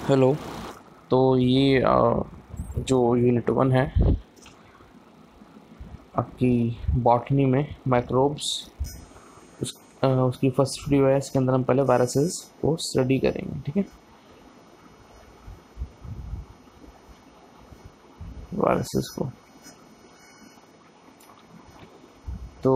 Hello. तो ये जो यूनिट 1 है आपकी बॉटनी में माइक्रोब्स, उसकी फर्स्ट वीडियो है। इसके अंदर हम पहले वायरसेस को स्टडी करेंगे, ठीक है। वायरसेस को तो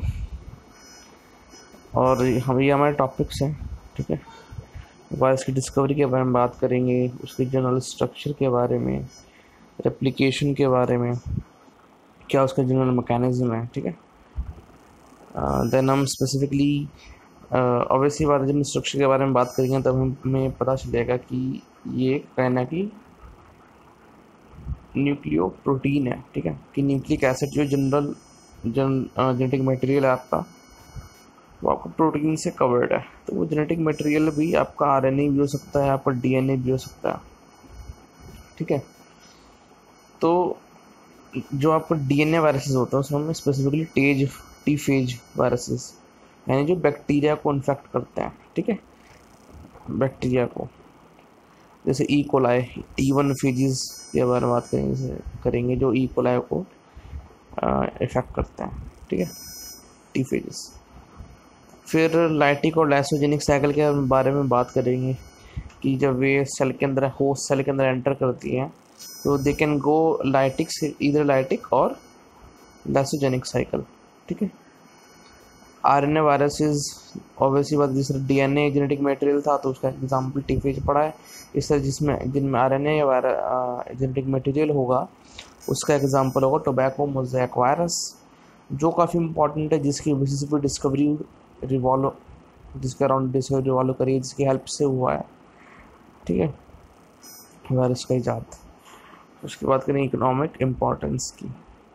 और हम ये हमारे टॉपिक्स हैं, ठीक है। वायरस की डिस्कवरी के बारे में बात करेंगे, उसके जनरल स्ट्रक्चर के बारे में, रेप्लिकेशन के बारे में, क्या उसका जनरल मैकेनिज्म है, ठीक है। देन हम स्पेसिफिकली ऑब्वियसली बात है, जब स्ट्रक्चर के बारे में बात करेंगे तब हमें पता चलेगा कि ये कहना कि न्यूक्लियो प्रोटीन है, ठीक है। कि न्यूक्लिक एसिड जो जेनेटिक मटेरियल है आपका, वो आपका प्रोटीन से कवर्ड है। तो वो जेनेटिक मटेरियल भी आपका आरएनए भी हो सकता है, आपका डीएनए भी हो सकता है, ठीक है। तो जो आपका डीएनए वायरसेस होता है उसमें हमें स्पेसिफिकली टी फेज वायरसेस, यानी जो बैक्टीरिया को इन्फेक्ट करते हैं, ठीक है। बैक्टीरिया को, जैसे ई कोलाई, T1 फेजेस के बारे में बात करेंगे जो ई कोलाई को इफेक्ट करते हैं, ठीक है, टी फेजेस। फिर लाइटिक और लाइसोजेनिक साइकिल के बारे में बात करेंगे कि जब वे सेल के अंदर, होस्ट सेल के अंदर एंटर करती हैं तो दे कैन गो लाइटिक से इधर लाइटिक और लाइसोजेनिक साइकिल, ठीक है। आरएनए वायरसेस ऑब्वियसली बात, जिस तरह डीएनए जेनेटिक मटेरियल था तो उसका एग्जाम्पल टी फेज पड़ा है। इस तरह जिनमें आरएनए या जेनेटिक मटेरियल होगा उसका एग्जाम्पल होगा टोबैको मोज़ेक वायरस, जो काफ़ी इंपॉर्टेंट है, जिसकी बेसिस पर डिस्कवरी रिवॉल्व जिसके अराउंड डिस्कवरी रिवॉल्व करी, जिसकी हेल्प से हुआ है, ठीक है, वायरस का इजाद। उसके बाद करें इकोनॉमिक इम्पोर्टेंस की,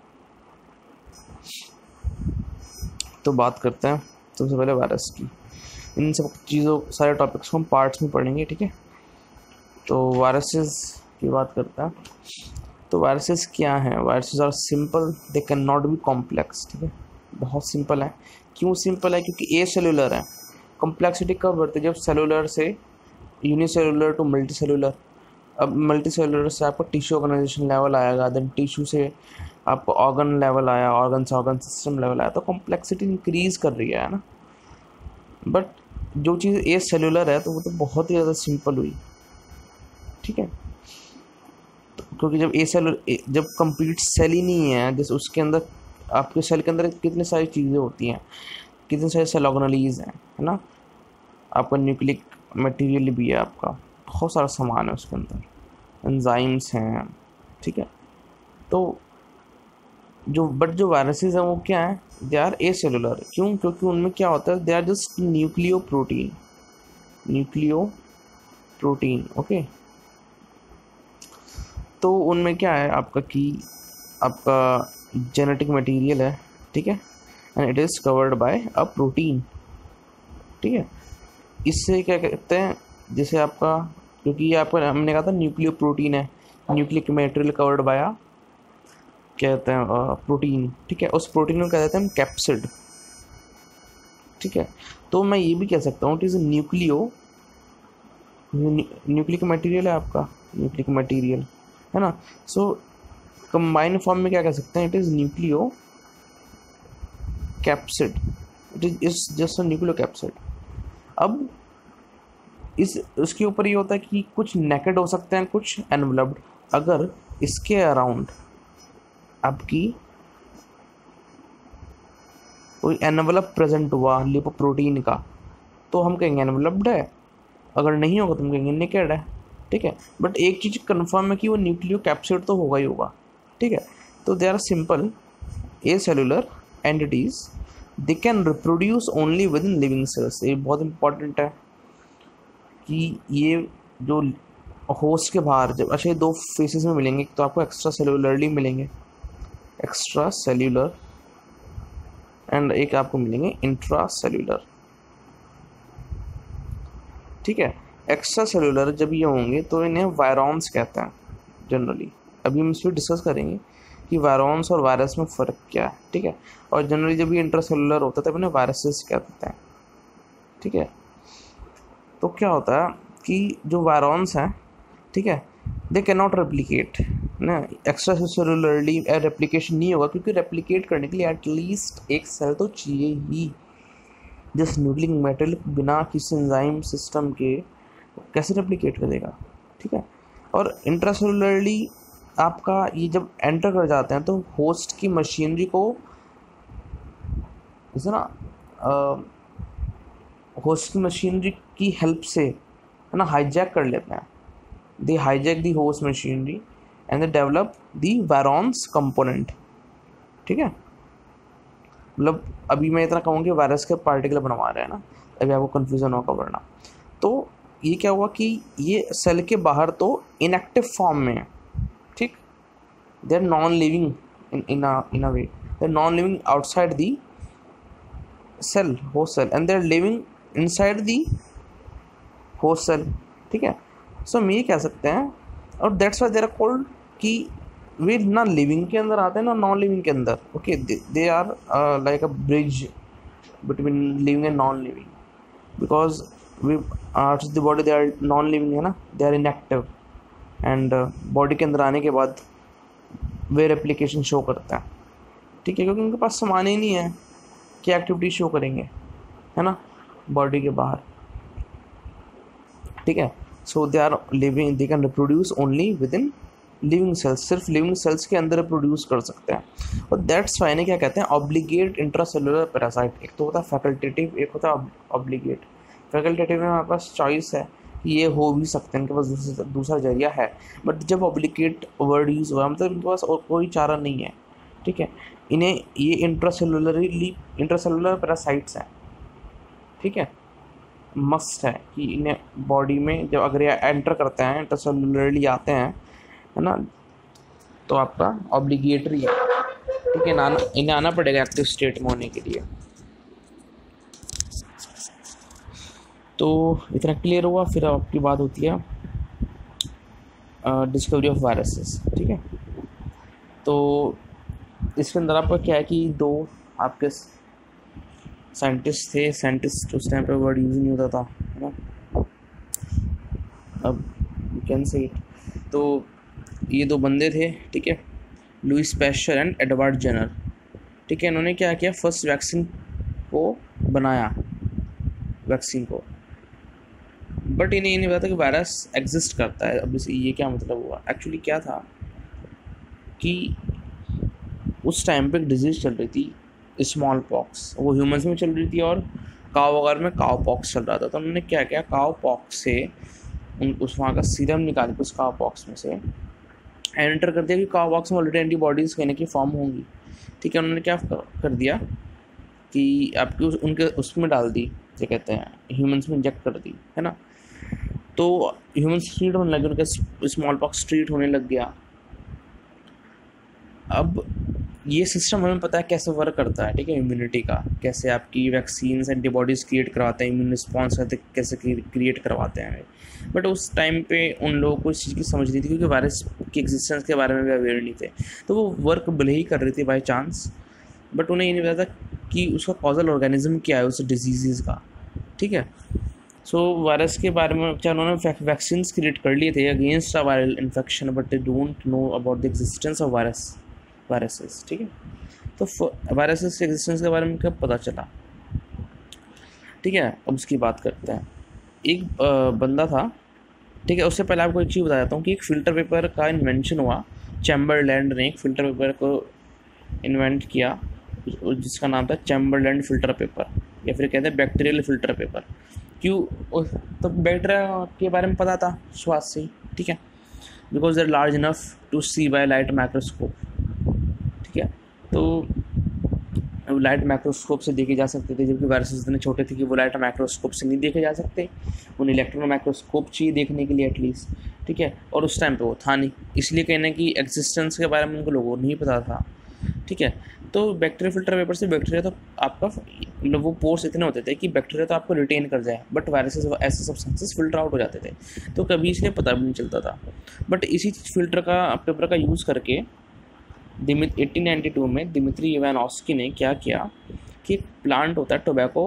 तो बात करते हैं सबसे पहले वायरस की। इन सब चीज़ों, सारे टॉपिक्स को हम पार्ट्स में पढ़ेंगे, ठीक है। तो वायरसेस की बात करते हैं। तो वायरसेस क्या हैं? Viruses are simple, they can not be complex, ठीक है। बहुत सिंपल है। क्यों सिंपल है? क्योंकि ए सेलुलर है। कॉम्प्लेक्सिटी कब बढ़ती है? जब सेलुलर से यूनिसेलुलर टू मल्टी सेलुलर। अब मल्टी सेलुलर से आपको टिश्यू ऑर्गेनाइजेशन लेवल आएगा, देन टिश्यू से आपको ऑर्गन लेवल आया, ऑर्गन से ऑर्गन सिस्टम लेवल आया, तो कॉम्प्लेक्सिटी इंक्रीज कर रही है ना। बट जो चीज़ ए सेलुलर है तो वो तो बहुत ही ज़्यादा सिंपल हुई, ठीक है। तो क्योंकि जब कंप्लीट सेल ही नहीं है, जैसे उसके अंदर, आपके सेल के अंदर कितनी सारी चीज़ें होती हैं, कितने सारे सेल ऑर्गेनेलीज हैं, है ना। आपका न्यूक्लिक मटेरियल भी है, आपका बहुत सारा सामान है उसके अंदर, एंजाइम्स हैं, ठीक है। तो जो वायरसेस हैं वो क्या है? They are acellular. क्यों? क्योंकि उनमें क्या होता है, they are just nucleoprotein, okay. तो उनमें क्या है आपका कि आपका जेनेटिक मटेरियल है, ठीक है, and it is covered by a protein, ठीक है। इससे क्या कहते हैं, जैसे आपका, क्योंकि ये आपका हमने कहा था न्यूक्लियो प्रोटीन है, न्यूक्लिक मटेरियल कवर्ड बाय कहते हैं प्रोटीन, ठीक है। उस प्रोटीन को कह देते हैं हम कैप्सिड, ठीक है। तो मैं ये भी कह सकता हूँ इट इज़ न्यूक्लिक मटेरियल है आपका, न्यूक्लिक मटेरियल, है ना। सो कंबाइन फॉर्म में क्या कह सकते हैं, it is nucleocapsid, it is just a nucleocapsid. अब उसके ऊपर ये होता है कि कुछ नेकेड हो सकते हैं, कुछ एनवलप्ड। अगर इसके अराउंड आपकी कोई एनवलप प्रेजेंट हुआ लिपोप्रोटीन का तो हम कहेंगे एनवलप्ड है, अगर नहीं होगा तो हम कहेंगे नेकेड है, ठीक है। बट एक चीज़ कंफर्म है कि वो न्यूक्लियो कैप्सिड तो होगा ही होगा, ठीक है। तो they are simple acellular entities, they can reproduce only within living cells. ये बहुत इंपॉर्टेंट है कि ये जो होस्ट के बाहर, जब अच्छा दो फेसेस में मिलेंगे, तो आपको एक्स्ट्रा सेलुलरली मिलेंगे, एक्स्ट्रा सेल्यूलर, एंड एक आपको मिलेंगे इंट्रा सेल्यूलर, ठीक है। एक्स्ट्रा सेलुलर जब ये होंगे तो इन्हें वायरॉन्स कहते हैं जनरली। अभी हम इस पर डिस्कस करेंगे कि वायरॉन्स और वायरस में फ़र्क क्या है, ठीक है। और जनरली जब ये इंट्रा सेलुलर होता है तब इन्हें वायरसेस कहते हैं, ठीक है। तो क्या होता है कि जो वायरॉन्स हैं ठीक है, दे कैन नॉट रेप्लिकेट ना, एक्स्ट्रा सेलुलरली रेप्लिकेशन नहीं होगा, क्योंकि रेप्लिकेट करने के लिए एटलीस्ट एक सेल तो चाहिए ही। जिस न्यूक्लिक मेटल बिना किसी एंजाइम सिस्टम के कैसे रेप्लिकेट करेगा, ठीक है। और इंट्रासेलुलरली आपका ये जब एंटर कर जाते हैं तो होस्ट की मशीनरी को जैसे ना होस्ट की मशीनरी की हेल्प से है ना हाईजैक कर लेते हैं, they hijack the host machinery and they develop the virions component, ठीक है। मतलब अभी मैं इतना कहूँ कि वायरस के पार्टिकल बनवा रहे हैं ना, अभी आपको कन्फ्यूज़न होगा वरना। तो ये क्या हुआ कि ये सेल के बाहर तो इनएक्टिव फॉर्म में है, ठीक, they are non living in a way, they are non living outside the cell, host cell, and they are living inside the host cell, ठीक है। सो हम ये कह सकते हैं, और that's why they are called कि वे ना लिविंग के अंदर आते हैं ना नॉन लिविंग के अंदर, okay, they are like a bridge between living and non living, because we the body they are non living है ना, they are inactive, and body के अंदर आने के बाद वे रेप्लिकेशन शो करता है, ठीक है, क्योंकि उनके पास सामान ही नहीं है कि एक्टिविटी शो करेंगे, है ना, बॉडी के बाहर, ठीक है। So they are living, they can reproduce only within living cells, सिर्फ लिविंग सेल्स के अंदर रिप्रोड्यूस कर सकते हैं। और दैट्स वाई ने क्या कहते हैं ऑब्लिगेट इंट्रासेलुलर पैरासाइट। एक तो होता है फैकल्टेटिव, एक होता है ऑब्लिगेट। फैकल्टेटिव में हमारे पास चॉइस है कि ये हो भी सकते हैं, इनके पास दूसरा जरिया है, बट जब ऑब्लिगेट वर्ड यूज़ हुआ मतलब इनके पास और कोई चारा नहीं है, ठीक है। इन्हें ये इंट्रासेलुलर पैरासाइट्स हैं, ठीक है, मस्ट है कि इन्हें बॉडी में जब अगर ये एंटर करते हैं, इंट्रासेलुलरली आते हैं, है ना, तो आपका ऑब्लिगेटरी है, ठीक है ना, इन्हें आना पड़ेगा एक्टिव स्टेट में होने के लिए। तो इतना क्लियर हुआ। फिर आपकी बात होती है डिस्कवरी ऑफ वायरसेस, ठीक है। तो इसके अंदर आपका क्या है कि दो आपके साइंटिस्ट थे, साइंटिस्ट उस टाइम पे वर्ड यूज नहीं होता था, है ना, अब यू कैन से इट। तो ये दो बंदे थे, ठीक है, Louis Pasteur and Edward Jenner, ठीक है। इन्होंने क्या किया, फर्स्ट वैक्सीन को बनाया, वैक्सीन को, बट इन्हें ये नहीं पता कि वायरस एग्जिस्ट करता है। अब इसे ये क्या मतलब हुआ, एक्चुअली क्या था कि उस टाइम पे एक डिजीज़ चल रही थी स्मॉल पॉक्स, वो ह्यूमंस में चल रही थी और काव वगैरह में काव पॉक्स चल रहा था। तो उन्होंने क्या किया, काव पॉक्स से उस वहाँ का सीरम निकाल के उस काव पॉक्स में से एंटर कर दिया कि काव पॉक्स में ऑलरेडी एंटीबॉडीज़ कहने की फॉर्म होंगी, ठीक है। उन्होंने क्या कर दिया कि आपकी उनके उसमें डाल दी, क्या कहते हैं, ह्यूमंस में इंजेक्ट कर दी, है ना। तो ह्यूमंस ट्रीट होने लगे, उनका स्मॉल पॉक्स ट्रीट होने लग गया। अब ये सिस्टम हमें पता है कैसे वर्क करता है, ठीक है, इम्यूनिटी का, कैसे आपकी वैक्सीन्स एंटीबॉडीज़ क्रिएट करवाते हैं, इम्यून रिस्पॉन्स कैसे क्रिएट करवाते हैं। बट उस टाइम पे उन लोगों को इस चीज़ की समझ नहीं थी, क्योंकि वायरस की एग्जिस्टेंस के बारे में भी अवेयर नहीं थे। तो वो वर्क भले ही कर रही थी बाई चांस, बट उन्हें ये नहीं पता था कि उसका कॉजल ऑर्गेनिज्म क्या है उस डिजीज़ का, ठीक है। सो वायरस के बारे में क्या उन्होंने वैक्सीन क्रिएट कर लिए थे against a viral infection, but they don't know about the existence of viruses, ठीक है। तो वायरसेस के एग्जिस्टेंस के बारे में कब पता चला, ठीक है, अब उसकी बात करते हैं। एक बंदा था, ठीक है, उससे पहले आपको एक चीज़ बता देता हूँ कि एक फ़िल्टर पेपर का इन्वेंशन हुआ। चैम्बरलैंड ने एक फ़िल्टर पेपर को इन्वेंट किया जिसका नाम था चैम्बरलैंड फ़िल्टर पेपर, या फिर कहते हैं बैक्टीरियल फ़िल्टर पेपर। क्यों, तो बैक्टीरिया के बारे में पता था स्वाद से ही, ठीक है, because they are large enough to see by light microscope, ठीक है। तो लाइट माइक्रोस्कोप से देखे जा सकते थे, जबकि वायरसेस इतने छोटे थे कि वो लाइट माइक्रोस्कोप से नहीं देखे जा सकते, उन्हें इलेक्ट्रॉन माइक्रोस्कोप चाहिए देखने के लिए एटलीस्ट, ठीक है। और उस टाइम पे वो था नहीं, इसलिए कहना कि एग्जिस्टेंस के बारे में उनको लोगों को नहीं पता था, ठीक है। तो बैक्टीरिया फिल्टर पेपर से बैक्टीरिया तो आपका मतलब वो पोर्स इतने होते थे कि बैक्टीरिया तो आपको रिटेन कर जाए, बट वायरसेस ऐसे सब्सटेंसेस फिल्टर आउट हो जाते थे, तो कभी इसलिए पता भी नहीं चलता था। बट इसी फिल्टर का पेपर का यूज़ करके 1892 में दिमित्री इवानोव्स्की ने क्या किया कि एक प्लांट होता है टोबैको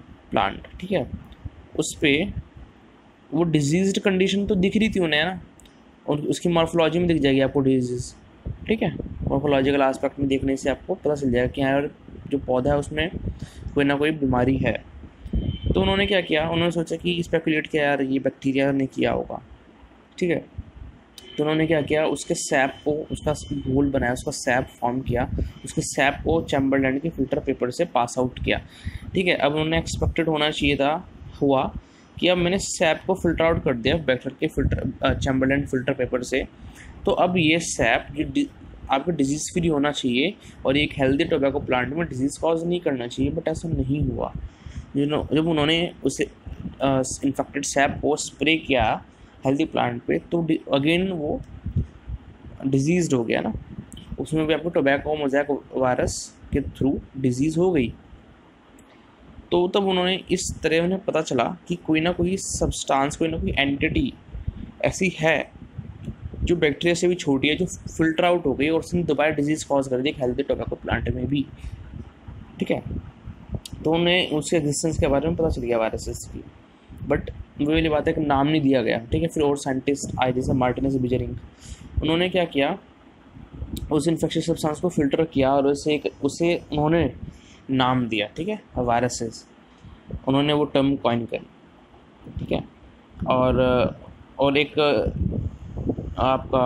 प्लांट, ठीक है, उस पर वो डिजीज्ड कंडीशन तो दिख रही थी उन्हें ना, और उसकी मॉर्फोलॉजी में दिख जाएगी आपको डिजीज़, ठीक है। मॉर्फोलॉजिकल एस्पेक्ट में देखने से आपको पता चल जाएगा कि यार जो पौधा है उसमें कोई ना कोई बीमारी है। तो उन्होंने क्या किया, उन्होंने सोचा कि स्पेकुलेट किया यार ये बैक्टीरिया ने किया होगा, ठीक है। तो उन्होंने क्या किया, उसके सैप को, उसका घोल बनाया, उसका सैप फॉर्म किया, उसके सैप को चैम्बरलैंड के फिल्टर पेपर से पास आउट किया, ठीक है। अब उन्होंने एक्सपेक्टेड होना चाहिए था, हुआ कि अब मैंने सैप को फिल्टर आउट कर दिया बैक्टीरिया के फिल्टर चैम्बरलैंड फिल्टर पेपर से, तो अब ये सैप जो आपको डिजीज़ फ्री होना चाहिए और एक हेल्दी टोबैको प्लांट में डिजीज़ कॉज नहीं करना चाहिए, बट ऐसा नहीं हुआ। जब उन्होंने उसे इन्फेक्टेड सैप को स्प्रे किया हेल्दी प्लांट पे, तो अगेन वो डिजीज़ हो गया ना, उसमें भी आपको टोबैको मोज़ैक वायरस के थ्रू डिजीज़ हो गई। तो तब उन्होंने इस तरह उन्हें पता चला कि कोई ना कोई सब्सटेंस, कोई ना कोई एंटिटी ऐसी है जो बैक्टीरिया से भी छोटी है, जो फिल्टर आउट हो गई और उसने दोबारा डिजीज़ कॉज कर दी एक हेल्दी टोबैको प्लांट में भी, ठीक है। तो उन्हें उसके एग्जिस्टेंस के बारे में पता चल गया वायरसेस की, बट वो वाली बात है कि नाम नहीं दिया गया, ठीक है। फिर और साइंटिस्ट आए जैसे मार्टिनेज बिजरिंग, उन्होंने क्या किया, उस इन्फेक्शियस सब्सटेंस को फिल्टर किया और उसे उन्होंने नाम दिया, ठीक है, वायरसेस। उन्होंने वो टर्म कॉइन करी, ठीक है। और एक आपका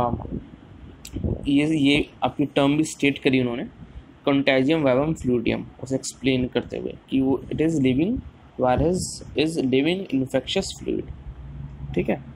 ये आपकी टर्म भी स्टेट करी उन्होंने, कंटेजियम वेबम फ्लूडियम, उसे एक्सप्लेन करते हुए कि वो it is living virus is living infectious fluid, ठीक है।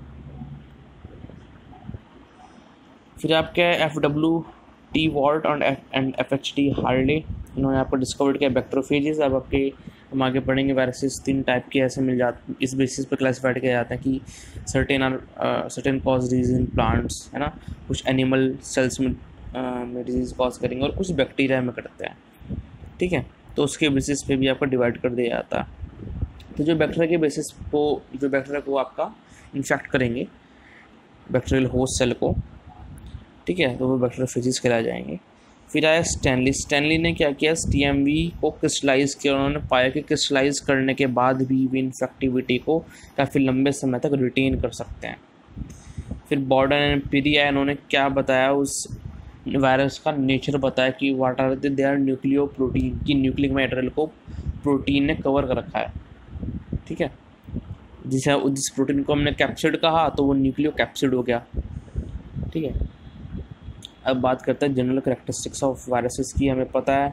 फिर आपके FWT वॉल्ट एंड FHT हार्ले, इन्होंने आपको डिस्कवर्ड किया बैक्टीरियोफेजेस। अब हम आगे पढ़ेंगे वायरसेस 3 टाइप के ऐसे मिल जाते, इस बेसिस पर क्लासिफाइड किया जाता है कि certain cause disease in plants, है ना, कुछ एनिमल सेल्स में डिजीज़ कॉज करेंगे और कुछ बैक्टीरिया में करते हैं, ठीक है। तो उसके बेसिस पे भी आपको डिवाइड कर दिया जाता है। तो जो बैक्टीरिया को आपका इन्फेक्ट करेंगे, बैक्टीरियल होस्ट सेल को, ठीक है, तो वो बैक्टीरियोफेजेस कहलाए जाएंगे। फिर आया स्टैनली ने क्या किया, TMV को क्रिस्टलाइज किया। उन्होंने पाया कि क्रिस्टलाइज करने के बाद भी इन्फेक्टिविटी को काफ़ी लंबे समय तक रिटेन कर सकते हैं। फिर बॉर्डन एंड पिरी आया, इन्होंने क्या बताया, उस वायरस का नेचर बताया कि what are they are nucleoprotein, की न्यूक्लिक मटेरियल को प्रोटीन ने कवर कर रखा है, ठीक है। जिस प्रोटीन को हमने कैप्सिड कहा तो वो न्यूक्लियो कैप्सिड हो गया, ठीक है। अब बात करते हैं जनरल कैरेक्टरिस्टिक्स ऑफ वायरसेस की। हमें पता है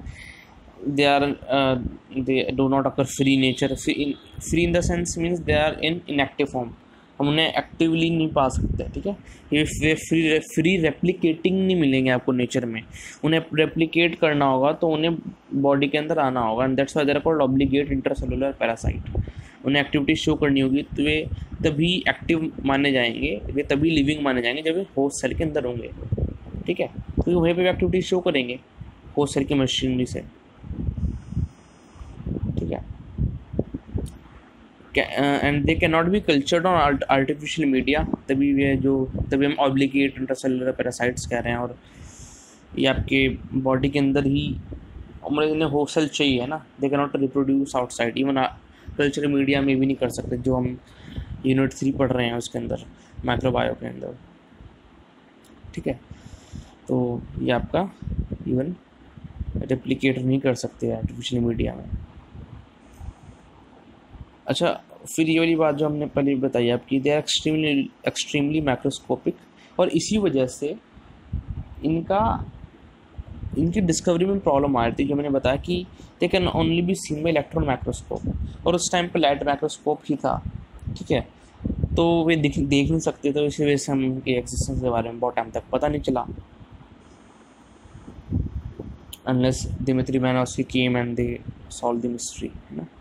they do not occur free nature, free in the sense means they are in inactive form, हम उन्हें एक्टिवली नहीं पा सकते, ठीक है। ये फ्री रेप्लिकेटिंग नहीं मिलेंगे आपको नेचर में, उन्हें रेप्लिकेट करना होगा तो उन्हें बॉडी के अंदर आना होगा, and that's why they are called obligate intercellular parasite. उन्हें एक्टिविटी शो करनी होगी तो वे तभी एक्टिव माने जाएंगे, वे तभी लिविंग माने जाएंगे जब वे होस्ट सेल के अंदर होंगे, ठीक है। तो वहीं पे एक्टिविटी शो करेंगे होस्ट सेल की मशीनरी से, ठीक है। And they can not be cultured on artificial media, तभी हम ऑब्लिगेट इंटरसेलुलर पैरासाइट्स कह रहे हैं। और ये आपके बॉडी के अंदर ही इन्हें होस्ट सेल चाहिए, है ना, they can not reproduce outside, even culture media में भी नहीं कर सकते, जो हम यूनिट 3 पढ़ रहे हैं उसके अंदर, माइक्रोबायो के अंदर, ठीक है। तो ये आपका इवन रेप्लिकेट नहीं कर सकते आर्टिफिशियल मीडिया में। अच्छा, फिर ये वाली बात जो हमने पहले बताई आपकी, दे आर एक्सट्रीमली माइक्रोस्कोपिक, और इसी वजह से इनकी डिस्कवरी में प्रॉब्लम आ रही थी, जो मैंने बताया कि they can only be seen by electron microscope, और उस टाइम पे लाइट माइक्रोस्कोप ही था, ठीक है। तो वे देख नहीं सकते, तो इसी वजह से हम उनके एग्जिस्टेंस के बारे में बहुत टाइम तक पता नहीं चला, unless Dmitry Manovsky came and they solved the mystery, है ना।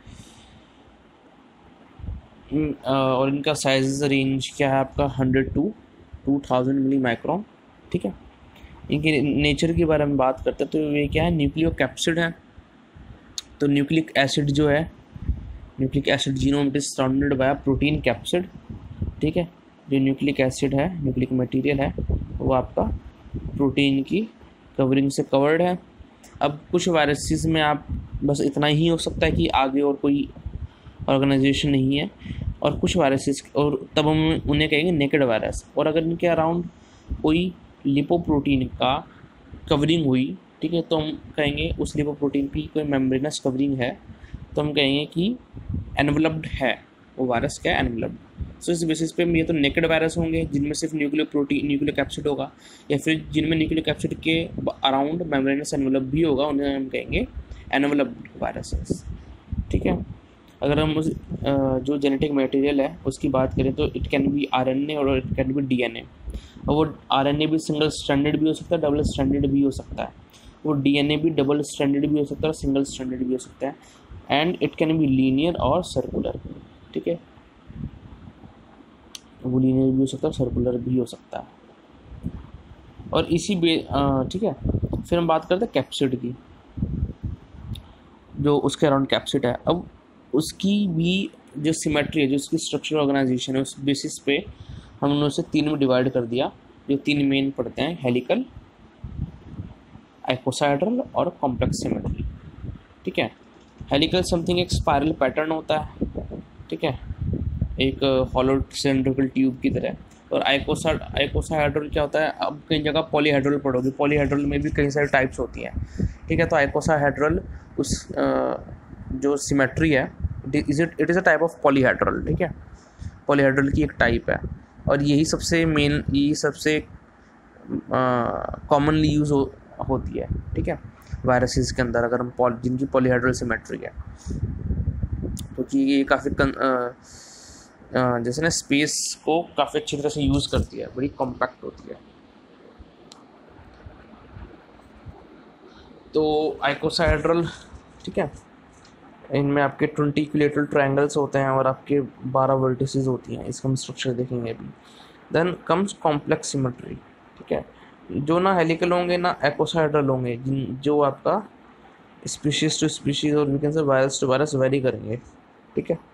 और इनका साइज रेंज क्या है आपका 100 to 2000 मिली माइक्रोन, ठीक है। इनके नेचर के बारे में बात करते हैं तो ये क्या है, न्यूक्लियो कैप्सिड है। तो न्यूक्लिक एसिड जो है, nucleic acid genome it is surrounded by protein capsid, ठीक है। जो न्यूक्लिक एसिड है, न्यूक्लिक मटेरियल है, वो आपका प्रोटीन की कवरिंग से कवर्ड है। अब कुछ वायरसेस में आप बस इतना ही हो सकता है कि आगे और कोई ऑर्गेनाइजेशन नहीं है, और कुछ वायरसेस, और तब हम उन्हें कहेंगे नेकेड वायरस। और अगर इनके अराउंड कोई लिपोप्रोटीन का कवरिंग हुई, ठीक है, तो हम कहेंगे उस लिपोप्रोटीन की कोई मेम्ब्रेनस कवरिंग है, तो हम कहेंगे कि एनवलप्ड है वो वायरस, क्या है, एनवलप्ड। सो इस बेसिस पे ये तो नेकेड वायरस होंगे जिनमें सिर्फ न्यूक्लियो कैप्सिड होगा, या फिर जिनमें न्यूक्लियो कैप्सिड के अराउंड मेम्ब्रेनस एनवलप भी होगा, उन्हें हम कहेंगे एनवलप्ड वायरसेस, ठीक है। अगर हम उस जो जेनेटिक मटेरियल है उसकी बात करें तो इट कैन बी आरएनए और इट कैन बी डीएनए। और वो आरएनए भी सिंगल स्ट्रैंडेड भी हो सकता है, डबल स्ट्रैंडेड भी हो सकता है। वो डीएनए भी डबल स्ट्रैंडेड भी हो सकता है और सिंगल स्ट्रैंडेड भी हो सकता है। And it can be linear और सर्कुलर, ठीक है, वो लीनियर भी हो सकता है, सर्कुलर भी हो सकता है। और इसी ठीक है, फिर हम बात करते हैं कैप्सिड की, जो उसके अराउंड कैप्सिड है। अब उसकी भी जो सिमेट्री है, जो उसकी स्ट्रक्चरल ऑर्गेनाइजेशन है, उस बेसिस पे हमने उसे तीन में डिवाइड कर दिया, जो तीन मेन पढ़ते हैं, हेलिकल, आइकोसाहेड्रल और कॉम्प्लेक्स सिमेट्री, ठीक है। हेलिकल समथिंग एक स्पाइरल पैटर्न होता है, ठीक है, एक हॉलो सिलेंड्रिकल ट्यूब की तरह। और आइकोसाहेड्रल क्या होता है, अब कई जगह पॉलीहेड्रल पढ़ोगे, पॉलीहेड्रल में भी कई सारी टाइप्स होती हैं, ठीक है। तो आइकोसाहेड्रल उस जो सिमेट्री है, it is a type of polyhedral, ठीक है, पॉलीहेड्रल की एक टाइप है। और यही सबसे कॉमनली यूज होती है, ठीक है, वायरसेस के अंदर, अगर हम जिनकी पॉलीहेड्रल सिमेट्री है, क्योंकि ये काफ़ी जैसे ना स्पेस को काफ़ी अच्छी तरह से यूज़ करती है, बड़ी कॉम्पैक्ट होती है। तो आइकोसाहेड्रल, ठीक है, इनमें आपके 20 इक्विलेटरल ट्रायंगल्स होते हैं और आपके 12 वर्टिसेस होती हैं, इसका हम स्ट्रक्चर देखेंगे अभी। देन कम्स कॉम्प्लेक्स सिमेट्री, ठीक है, जो ना हेलिकल होंगे ना आइकोसाहेड्रल होंगे, जो आपका स्पीशीज टू स्पीशीज और we can say virus to virus vary करेंगे, ठीक है।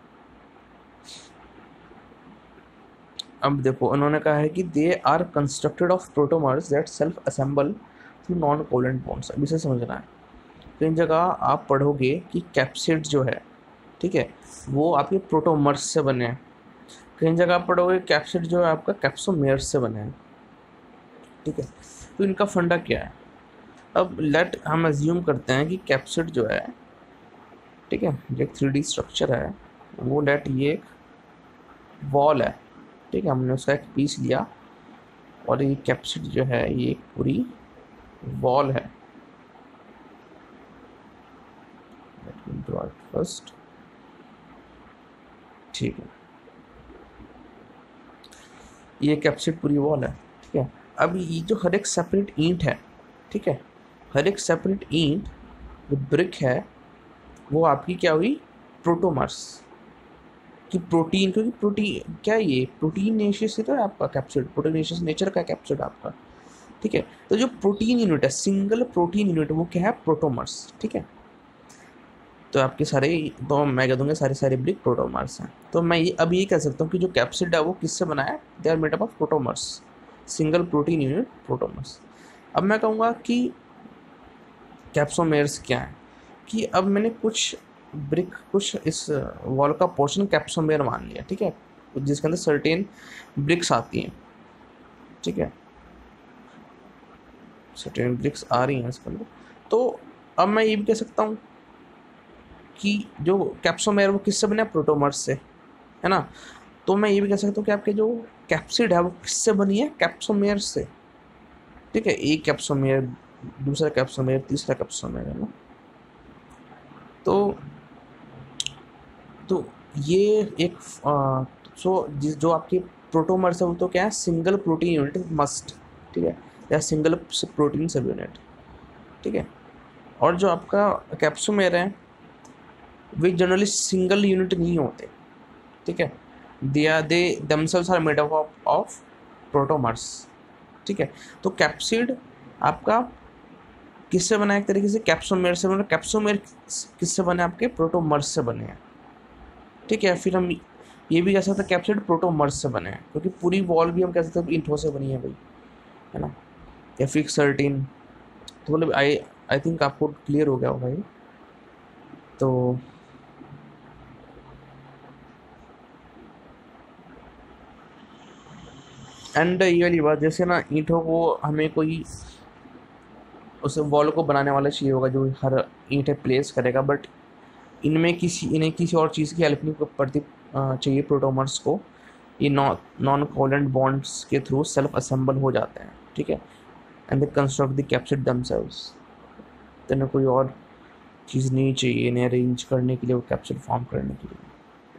अब देखो उन्होंने कहा है कि they are constructed of protomers that self assemble through non covalent bonds. अब इसे समझना है, तो इन जगह आप पढ़ोगे कि कैप्सिड जो है, ठीक है, वो आपके प्रोटोमर्स से बने हैं। कई जगह आप पढ़ोगे कैप्सिड जो है आपका कैप्सोमेयर्स से बने हैं, ठीक है। तो इनका फंडा क्या है, अब हम अज्यूम करते हैं कि कैप्सिड जो है, ठीक है, जो एक 3D स्ट्रक्चर है, वो ये एक वॉल है, ठीक है, हमने उसका एक पीस लिया और ये कैप्सिड जो है ये एक पूरी वॉल है। फर्स्ट, ठीक है, ये कैप्सिड पूरी वॉल है, ठीक है। अब ये जो हर एक सेपरेट ईंट है, ठीक है, हर एक सेपरेट ईंट जो ब्रिक है वो आपकी क्या हुई, प्रोटोमर्स की प्रोटीन, क्योंकि प्रोटीन क्या है, ये प्रोटीनेशियस है, तो आपका कैप्सिड प्रोटीनेशियस नेचर का कैप्सिड आपका, ठीक है। तो जो प्रोटीन यूनिट है, सिंगल प्रोटीन यूनिट, वो क्या है, प्रोटोमर्स, ठीक है। तो आपके सारे, तो मैं कह दूंगा सारे ब्रिक प्रोटोमर्स हैं। तो मैं ये अब ये कह सकता हूँ कि जो कैप्सिड है वो किससे बना है, they are made up of protomers, single protein unit protomers. अब मैं कहूँगा कि कैप्सोमेयर्स क्या है, कि अब मैंने कुछ इस वॉल का पोर्शन कैप्सोमेयर मान लिया, ठीक है, जिसके अंदर सर्टेन ब्रिक्स आती हैं, ठीक है, सर्टेन ब्रिक्स आ रही हैं इसके अंदर। तो अब मैं ये भी कह सकता हूँ कि जो कैप्सोमेयर वो किससे बने, प्रोटोमर्स से, है ना। तो मैं ये भी कह सकता हूँ कि आपके जो कैप्सिड है वो किससे बनी है, कैप्सोमेयर से, ठीक है, एक कैप्सोमेयर, दूसरा कैप्सोमेयर, तीसरा कैप्सोमेयर, है ना। तो ये एक जो आपकी प्रोटोमर्स है वो तो क्या है, सिंगल प्रोटीन यूनिट मस्ट, ठीक है, या सिंगल प्रोटीन सब यूनिट, ठीक है। और जो आपका कैप्सोमेयर है वे जनरली सिंगल यूनिट नहीं होते, ठीक है, they themselves are made up of protomers, ठीक है। तो कैप्सिड आपका किससे बना है, एक तरीके से कैप्सोमेयर से बना, कैप्सोमेयर किससे बने, आपके प्रोटोमर्स से बने हैं, ठीक है। फिर हम ये भी कह सकते हैं कैप्सिड प्रोटोमर्स से बने हैं, क्योंकि पूरी वॉल भी हम कह सकते हैं इंठों से बनी है भाई, है ना, या फिर 13। तो मतलब आई थिंक आपको क्लियर हो गया हो भाई। तो एंड ये वाली बात, जैसे ना ईंटों को हमें कोई उस वॉल को बनाने वाला चाहिए होगा जो हर ईंटें प्लेस करेगा, बट इन्हें किसी और चीज़ की हेल्प नहीं पड़ती चाहिए प्रोटोमर्स को। ये नॉन कोवेलेंट बॉन्ड्स के थ्रू सेल्फ असेंबल हो जाते हैं, ठीक है, and they construct the capsid themselves. तो इन्हें कोई और चीज़ नहीं चाहिए इन्हें अरेंज करने के लिए, वो कैप्सिड फॉर्म करने के लिए।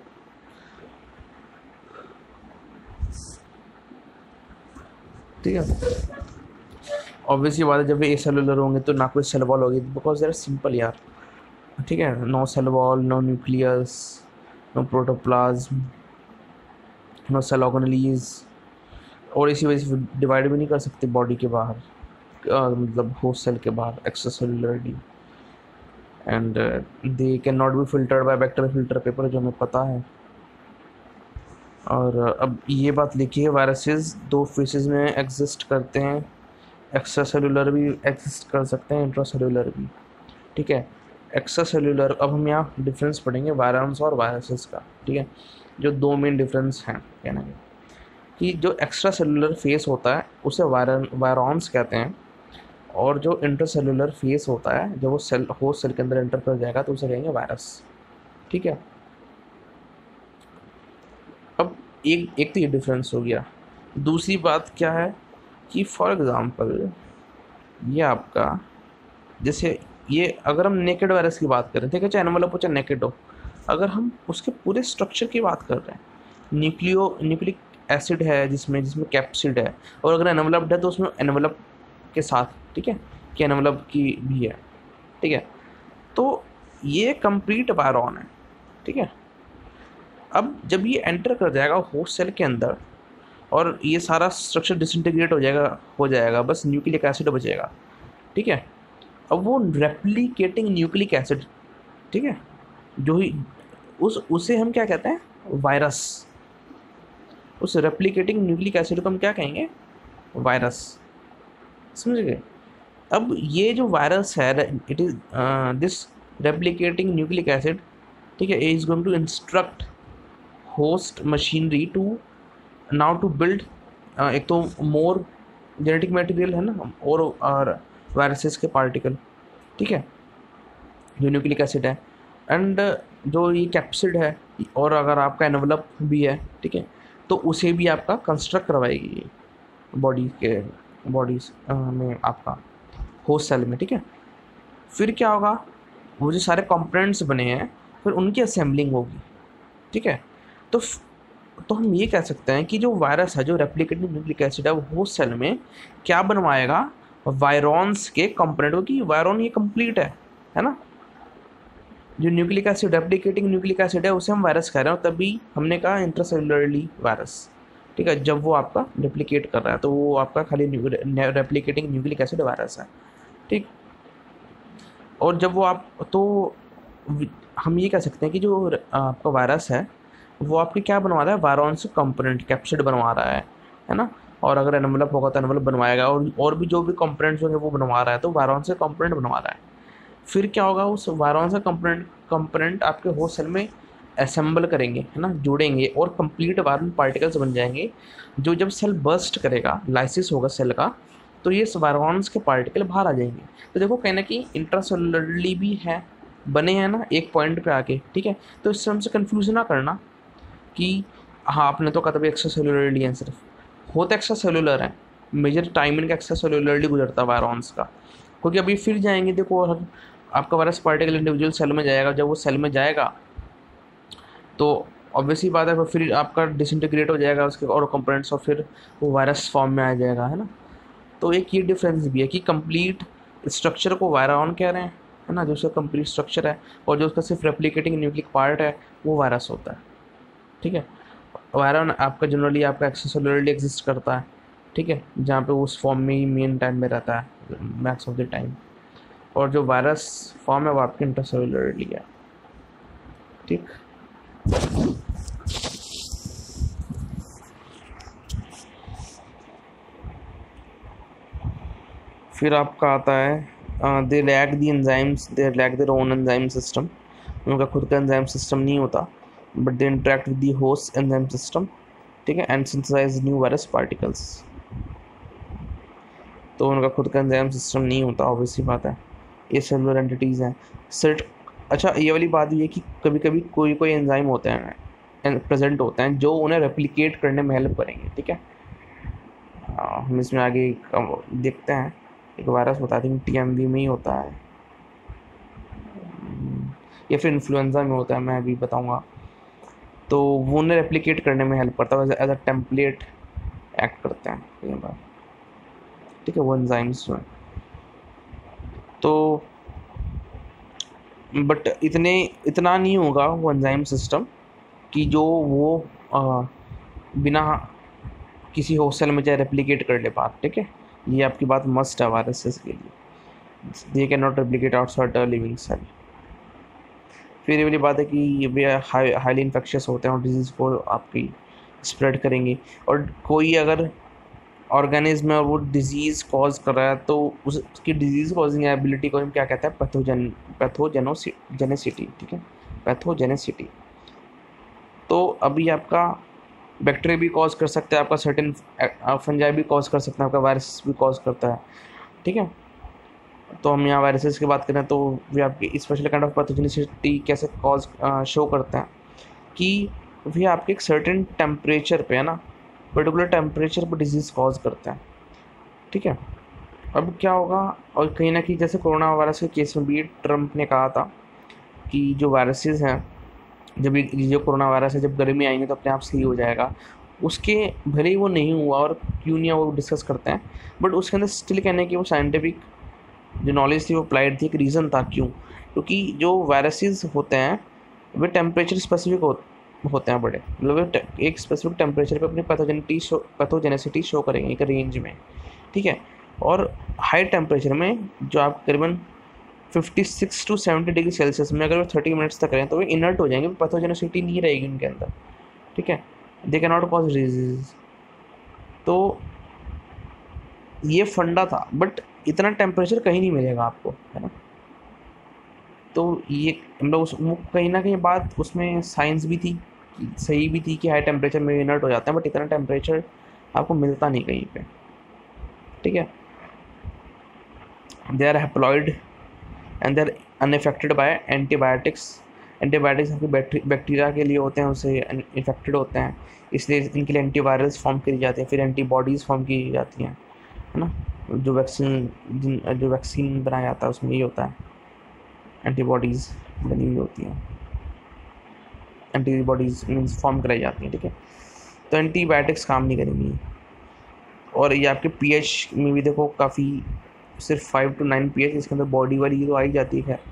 ठीक है, ऑब्वियसली बात है, जब ये सेलुलर होंगे तो ना कोई सेल वॉल होगी, बिकॉज देर सिंपल यार। ठीक है, no cell wall, no nucleus, no protoplasm, no cell organelles, और इसी वजह से डिवाइड भी नहीं कर सकते बॉडी के बाहर, मतलब होस्ट सेल के बाहर extra cellularly, and they can not be filtered by bacterial filter paper, जो हमें पता है। और अब ये बात लिखिए, वायरसेस दो फेसेस में एग्जिस्ट करते हैं, एक्स्ट्रा सेलुलर भी एग्जिस्ट कर सकते हैं, इंट्रा सेलुलर भी। ठीक है, एक्स्ट्रा सेलुलर, अब हम यहाँ डिफरेंस पढ़ेंगे वायरॉन्स और वायरसेस का। ठीक है, जो दो मेन डिफरेंस हैं कहना है कि जो एक्स्ट्रा सेलुलर फेस होता है उसे वायरॉन्स कहते हैं, और जो इंटर सेलुलर फेस होता है जब वो सेल होस्ट सेल के अंदर एंटर कर जाएगा तो उसे कहेंगे वायरस। ठीक है, अब एक तो ये डिफरेंस हो गया। दूसरी बात क्या है कि फॉर एग्ज़ाम्पल ये आपका, जैसे ये अगर हम नेकेड वायरस की बात करें, ठीक है, चाहे एनवेलप हो चाहे नेकेड हो, अगर हम उसके पूरे स्ट्रक्चर की बात कर रहे हैं, न्यूक्लिक एसिड है जिसमें कैप्सिड है, और अगर एनवेलप्ड है तो उसमें एनवेलप के साथ, ठीक है, कि एनवेलप की भी है। ठीक है, तो ये कंप्लीट वायरॉन है। ठीक है, अब जब ये एंटर कर जाएगा होस्ट सेल के अंदर और ये सारा स्ट्रक्चर डिसइंटीग्रेट हो जाएगा, बस न्यूक्लिक एसिड बचेगा। ठीक है, अब वो रेप्लिकेटिंग न्यूक्लिक एसिड, ठीक है, जो ही उसे हम क्या कहते हैं, वायरस। उस रेप्लिकेटिंग न्यूक्लिक एसिड को हम क्या कहेंगे, वायरस। समझ गए? अब ये जो वायरस है, it is this replicating nucleic acid, ठीक है, is going to instruct host machinery to now to build एक तो मोर जेनेटिक मटेरियल है ना, और वायरसेस के पार्टिकल, ठीक है, जो न्यूक्लिक एसिड है, एंड जो ये कैप्सिड है, और अगर आपका एनवलप भी है, ठीक है, तो उसे भी आपका कंस्ट्रक्ट करवाएगी बॉडीज में आपका होस्ट सेल में। ठीक है, फिर क्या होगा, वो जो सारे कंपोनेंट्स बने हैं फिर उनकी असेंबलिंग होगी। ठीक है, तो हम ये कह सकते हैं कि जो वायरस है, जो रेप्लिकेटिंग न्यूक्लिक एसिड है, वो होस्ट सेल में क्या बनवाएगा, वायरॉन्स के कंपोनेंट, क्योंकि वायरॉन ये कंप्लीट है ना। जो nucleic acid, replicating nucleic acid है, उसे हम वायरस कह रहे हैं, तभी हमने कहा इंट्रासेलुलरली वायरस। ठीक है, जब वो आपका रेप्लिकेट कर रहा है तो वो आपका खाली रेप्लिकेटिंग न्यूक्लिक एसिड वायरस है। ठीक, और जब वो तो हम ये कह सकते हैं कि जो आपका वायरस है वो आपके क्या बनवा रहा है, वायरॉन्स कंपोनेंट, कैप्सिड बनवा रहा है ना। और अगर एनवलप होगा तो एनवलप बनवाएगा, और भी जो भी कंपोनेंट्स होंगे वो बनवा रहा है, तो वायरॉन्स से कंपोनेंट बनवा रहा है। फिर क्या होगा, उस वायरॉन्स का कंपोनेंट आपके होस्ट सेल में असेंबल करेंगे, है ना, जोड़ेंगे, और कंप्लीट वायरल पार्टिकल्स बन जाएंगे, जो जब सेल बर्स्ट करेगा, लाइसिस होगा सेल का, तो ये वायरॉन्स के पार्टिकल बाहर आ जाएंगे। तो देखो कहना कि इंट्रासेलुलरली भी है, बने हैं ना एक पॉइंट पे आके। ठीक है, तो इससे हमसे कन्फ्यूज ना करना कि हाँ आपने तो कहा तभी एक्स्ट्रा सेलुलरली है, सिर्फ होता एक्स्ट्रा सेलुलर है, मेजर टाइम इनका एक्स्ट्रा सेलुलरली गुजरता है वायरॉन्स का, क्योंकि अभी फिर जाएंगे, देखो आपका वायरस पार्टिकल इंडिविजुअल सेल में जाएगा, जब वो सेल में जाएगा तो ऑब्वियसली बात है फिर आपका डिसइंटीग्रेट हो जाएगा उसके और कंपोनेंट्स, और फिर वो वायरस फॉर्म में आ जाएगा, है ना। तो एक ये डिफरेंस भी है कि कंप्लीट स्ट्रक्चर को वायरॉन कह रहे हैं, है ना, जो उसका कंप्लीट स्ट्रक्चर है, और जो उसका सिर्फ रेप्लिकेटिंग न्यूक्लिक पार्ट है वो वायरस होता है। ठीक है, वायरॉन आपका जनरली आपका एक्स्ट्रासेलुलरली एग्जिस्ट करता है, ठीक है, जहाँ पे उस फॉर्म में ही मेन टाइम में रहता है मैक्स ऑफ द टाइम, और जो वायरस फॉर्म है वो आपकी इंट्रासेलुलरली है। ठीक, फिर आपका आता है they lack the enzymes, they lack their own enzyme system, उनका खुद का एंजाइम सिस्टम नहीं होता, but they interact with the host enzyme system. ठीक है, and synthesize new virus particles. तो उनका खुद का एंजाइम सिस्टम नहीं होता, ऑब्वियसली बात है, ये सेलुलर एंटिटीज़ हैं। सर्ट अच्छा, ये वाली बात भी है कि कभी कभी कोई कोई एंजाइम होते हैं प्रेजेंट होते हैं जो उन्हें रेप्लिकेट करने में हेल्प करेंगे। ठीक है, हम इसमें आगे देखते हैं। एक वायरस बता दें, TMV में ही होता है या फिर इन्फ्लुएंजा में होता है, मैं अभी बताऊंगा। तो वो उन्हें रेप्लिकेट करने में हेल्प करता है, एज अ टेम्पलेट एक्ट करते हैं कई बार। ठीक है, वो एंजाइम्स जो हैं तो, बट इतना नहीं होगा वो एंजाइम सिस्टम कि जो वो बिना किसी होस्टल में चाहे रेप्लिकेट कर ले बात। ठीक है, ये आपकी बात मस्ट है वायरसेस के लिए, they can not replicate outside the living cell. फिर ये वाली बात है कि ये भी हाईली इन्फेक्शियस होते हैं और डिजीज़ को आपकी स्प्रेड करेंगे। और कोई अगर ऑर्गेनिज्म में वो डिजीज़ कॉज कर रहा है तो उसकी डिजीज़ कॉजिंग एबिलिटी को हम क्या कहते हैं, पैथोजेनेसिटी। ठीक है, पैथोजेनेसिटी। तो अभी आपका बैक्टीरिया भी कॉज कर सकता है, आपका सर्टेन फंजाई भी कॉज कर सकता है, आपका वायरस भी कॉज करता है। ठीक है, तो हम यहाँ वायरसेस की बात करें तो वे आपकी स्पेशल काइंड ऑफ पैथोजेनिसिटी कैसे कॉज शो करते हैं कि वे आपके एक सर्टेन टेम्परेचर पे है ना, पर्टिकुलर टेम्परेचर पर डिजीज़ कॉज करते हैं। ठीक है, अब क्या होगा, और कहीं ना कहीं जैसे कोरोना वायरस के केस में भी ट्रम्प ने कहा था कि जो वायरसेस हैं, जब ये जो कोरोना वायरस है जब गर्मी आएंगे तो अपने आप सही हो जाएगा। उसके भले ही वो नहीं हुआ और क्यों नहीं हुआ वो डिस्कस करते हैं, बट उसके अंदर स्टिल कहने की वो साइंटिफिक जो नॉलेज थी वो अप्लाइड थी, एक रीज़न था क्यों, क्योंकि जो वायरसेस होते हैं वे टेम्परेचर स्पेसिफिक होते हैं बड़े, मतलब एक स्पेसिफिक टेम्परेचर पे अपनी पैथोजेनेसिटी शो करेंगे एक रेंज में। ठीक है, और हाई टेम्परेचर में जो आप करीबन 56 to 70 डिग्री सेल्सियस में अगर वो 30 मिनट्स तक रहें तो वे इनर्ट हो जाएंगे, पैथोजेनेसिटी नहीं रहेगी उनके अंदर। ठीक है, they can not cause disease. तो ये फंडा था, बट इतना टेम्परेचर कहीं नहीं मिलेगा आपको, है ना। तो ये मतलब उस कहीं ना कहीं बात उसमें साइंस भी थी, सही भी थी कि हाई टेम्परेचर में इनर्ट हो जाते हैं, बट इतना टेम्परेचर आपको मिलता नहीं कहीं पे। ठीक है, they are haploid and they are unaffected by antibiotics. Antibiotics आपके बैक्टीरिया के लिए होते हैं, उससे इन्फेक्टेड होते हैं, इसलिए इनके लिए एंटीवायरल्स फॉर्म करी जाती हैं, फिर एंटीबॉडीज़ फॉर्म की जाती हैं, है ना। जो वैक्सीन बनाया जाता है उसमें ये होता है, एंटीबॉडीज़ बनी हुई होती हैं, एंटीबॉडीज़ मीन्स फॉर्म कराई जाती हैं। ठीक है, तो एंटीबायोटिक्स काम नहीं करेंगी। और ये आपके pH में भी देखो काफ़ी, सिर्फ 5 to 9 pH इसके अंदर बॉडी वाली तो आ ही जाती है,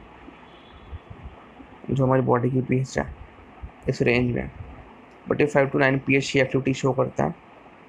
जो हमारी बॉडी की pH है इस रेंज में, बट ये 5 to 9 pH की एक्टिविटी शो करता है।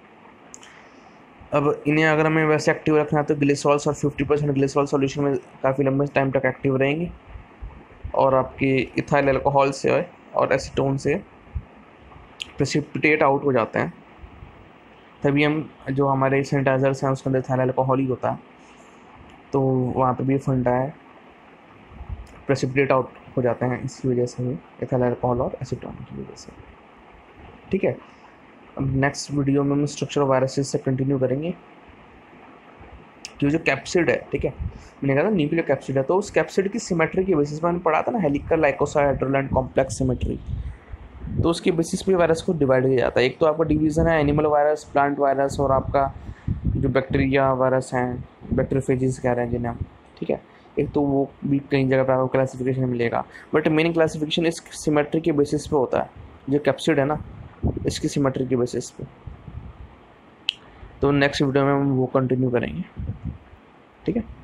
अब इन्हें अगर हमें वैसे एक्टिव रखना है तो ग्लिसरॉल्स और 50% ग्लिसरॉल सॉल्यूशन में काफ़ी लंबे टाइम तक एक्टिव रहेंगे, और आपके इथाइल अल्कोहल से और एसीटोन से प्रेसिपिटेट आउट हो जाते हैं। तभी हम जो हमारे सैनिटाइजर्स हैं उसके अंदर इथाइल अल्कोहल ही होता है, तो वहाँ पे भी फंडा है, प्रेसिपिटेट आउट हो जाते हैं इसी वजह से भी, इथाइल अल्कोहल और एसीटोन की वजह से। ठीक है, अब नेक्स्ट वीडियो में हम स्ट्रक्चर ऑफ वायरसेस से कंटिन्यू करेंगे कि जो कैप्सिड है। ठीक है, मैंने कहा था न्यूक्लियर कैप्सिड है, तो उस कैप्सिड की सिमेट्री की बेसिस पर मैंने पढ़ा था ना, helical, icosahedral and complex symmetry. तो उसके बेसिस पे वायरस को डिवाइड किया जाता है। एक तो आपका डिवीज़न है एनिमल वायरस, प्लांट वायरस, और आपका जो बैक्टीरिया वायरस हैं, बैक्टीरियोफेजेस कह रहे हैं जिन्हें हम। ठीक है, एक तो वो भी कई जगह पर आपको क्लासिफिकेशन मिलेगा, बट मेन क्लासिफिकेशन इस सिमेट्री के बेसिस पे होता है, जो कैप्सिड है ना इसकी सिमेट्री के बेसिस पे। तो नेक्स्ट वीडियो में हम वो कंटिन्यू करेंगे। ठीक है।